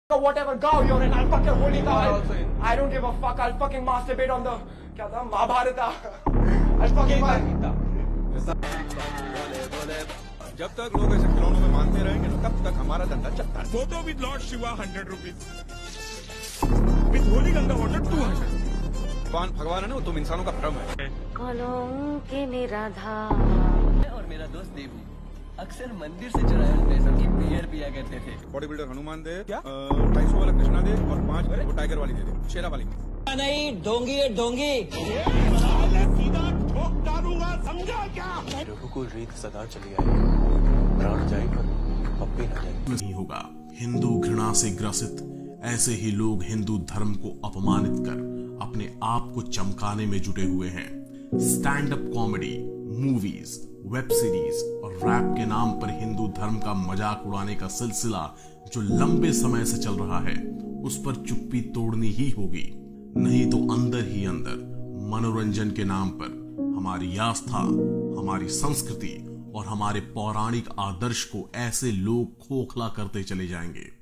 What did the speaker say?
whatever cow you're in, I'll fucking holy cow. I don't give a fuck. I'll fucking masturbate on the क्या था Mahabharat. I'll fucking जब तक लोग ऐसे खिलौनों में मानते रहेंगे तब तक हमारा धंधा चलता है. Photo with lord Shiva 100 rupees, with holy Ganga water 200. भगवान है ना, वो तुम इंसानों का भ्रम है. के निराधार और मेरा दोस्त देवू अक्सर मंदिर से चुराए हुए पैसों की बियर पिया करते थे. बॉडी बिल्डर हनुमान दे, 250 वाला कृष्णा दे और 5 वो टाइगर वाली दे दे, शेरा वाली. नहीं डोंगी है डोंगी. सीधा ठोक डालूंगा, समझा क्या? प्रभु को रीत सदा चली आई, प्राण जाए पर पप्पी न जाए. नहीं होगा. हिंदू घृणा से ग्रसित ऐसे ही लोग हिंदू धर्म को अपमानित कर अपने आप को चमकाने में जुटे हुए हैं. Stand up comedy, movies, web series और रैप के नाम पर हिंदू धर्म का मजाक उड़ाने का सिलसिला जो लंबे समय से चल रहा है, उस पर चुप्पी तोड़नी ही होगी. नहीं तो अंदर ही अंदर मनोरंजन के नाम पर हमारी आस्था, हमारी संस्कृति और हमारे पौराणिक आदर्श को ऐसे लोग खोखला करते चले जाएंगे.